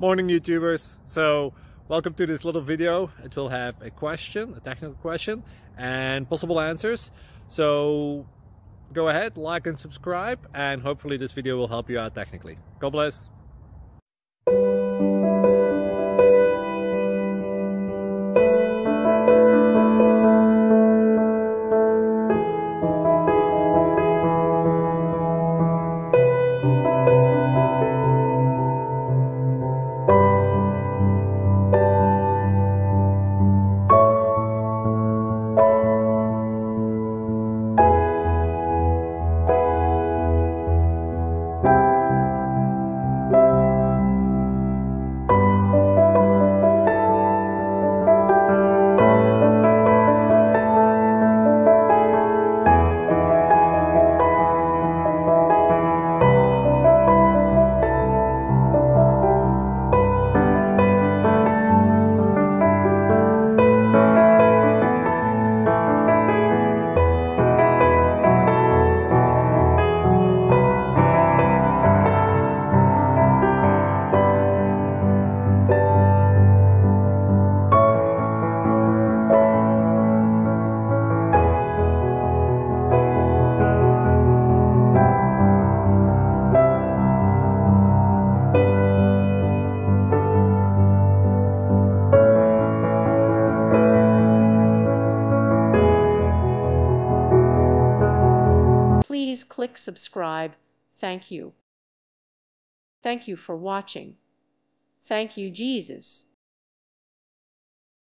Morning YouTubers. So welcome to this little video. It will have a question, a technical question, and possible answers. So go ahead, like and subscribe, and hopefully this video will help you out technically. God bless. Please click subscribe. Thank you. Thank you for watching. Thank you, Jesus.